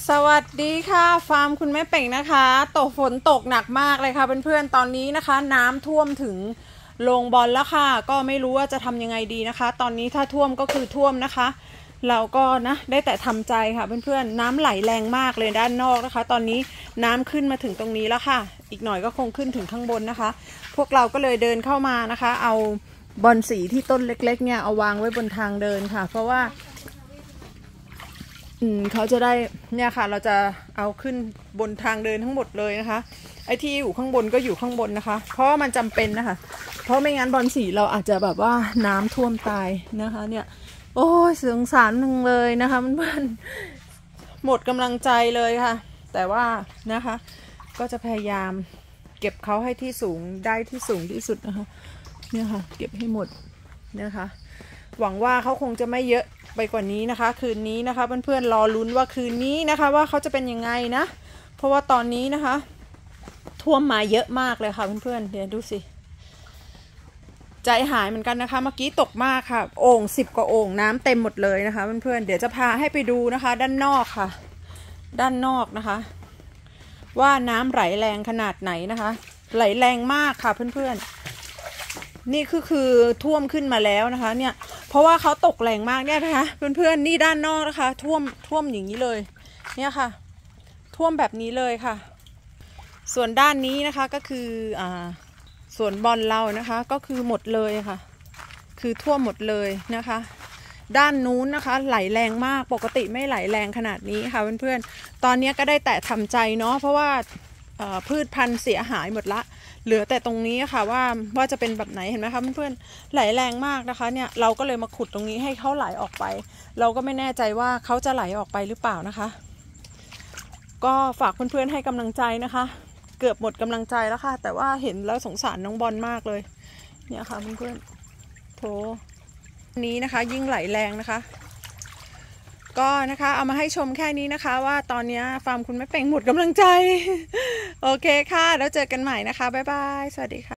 สวัสดีค่ะฟาร์มคุณแม่เป่งนะคะฝนตกหนักมากเลยค่ะเพื่อนๆตอนนี้นะคะน้ำท่วมถึงโรงบอลแล้วค่ะก็ไม่รู้ว่าจะทำยังไงดีนะคะตอนนี้ถ้าท่วมก็คือท่วมนะคะเราก็นะได้แต่ทำใจค่ะเพื่อนๆน้ำไหลแรงมากเลยด้านนอกนะคะตอนนี้น้ำขึ้นมาถึงตรงนี้แล้วค่ะอีกหน่อยก็คงขึ้นถึงข้างบนนะคะพวกเราก็เลยเดินเข้ามานะคะเอาบอนสีที่ต้นเล็กๆเนี่ยเอาวางไว้บนทางเดินค่ะเพราะว่าเขาจะได้เนี่ยค่ะเราจะเอาขึ้นบนทางเดินทั้งหมดเลยนะคะไอ้ที่อยู่ข้างบนก็อยู่ข้างบนนะคะเพราะว่ามันจำเป็นนะคะเพราะไม่งั้นบอลสีเราอาจจะแบบว่าน้ำท่วมตายนะคะเนี่ยโอ้ยสงสารนึงเลยนะคะเพื่อนหมดกำลังใจเลยค่ะแต่ว่านะคะก็จะพยายามเก็บเขาให้ที่สูงได้ที่สูงที่สุดนะคะเนี่ยค่ะเก็บให้หมดนะคะหวังว่าเขาคงจะไม่เยอะไปกว่านี้นะคะคืนนี้นะคะเพื่อนๆรอลุ้นว่าคืนนี้นะคะว่าเขาจะเป็นยังไงนะเพราะว่าตอนนี้นะคะท่วมมาเยอะมากเลยค่ะเพื่อนๆเดี๋ยวดูสิใจหายเหมือนกันนะคะเมื่อกี้ตกมากค่ะโอ่ง10 กว่าโอ่งน้ำเต็มหมดเลยนะคะเพื่อนๆเดี๋ยวจะพาให้ไปดูนะคะด้านนอกค่ะด้านนอกนะคะว่าน้ำไหลแรงขนาดไหนนะคะไหลแรงมากค่ะเพื่อนๆนี่คือท่วมขึ้นมาแล้วนะคะเนี่ยเพราะว่าเขาตกแรงมากเนี่ยนะคะเพื่อนๆนี่ด้านนอกนะคะท่วมอย่างนี้เลยเนี่ยค่ะท่วมแบบนี้เลยค่ะส่วนด้านนี้นะคะก็คือส่วนบอลเรานะคะก็คือหมดเลยค่ะคือท่วมหมดเลยนะคะด้านนู้นนะคะไหลแรงมากปกติไม่ไหลแรงขนาดนี้ค่ะเพื่อนๆตอนนี้ก็ได้แต่ทำใจเนาะเพราะว่าพืชพันธุ์เสียหายหมดละเหลือแต่ตรงนี้ค่ะว่าจะเป็นแบบไหนเห็นไหมคะเพื่อนๆไหลแรงมากนะคะเนี่ยเราก็เลยมาขุดตรงนี้ให้เขาไหลออกไปเราก็ไม่แน่ใจว่าเขาจะไหลออกไปหรือเปล่านะคะก็ฝากเพื่อนๆให้กำลังใจนะคะเกือบหมดกำลังใจแล้วค่ะแต่ว่าเห็นแล้วสงสารน้องบอลมากเลยเนี่ยค่ะเพื่อนๆโถนี้นะคะยิ่งไหลแรงนะคะก็นะคะเอามาให้ชมแค่นี้นะคะว่าตอนนี้ฟาร์มคุณแม่เป่งหมดกำลังใจโอเคค่ะแล้วเจอกันใหม่นะคะบ๊ายบายสวัสดีค่ะ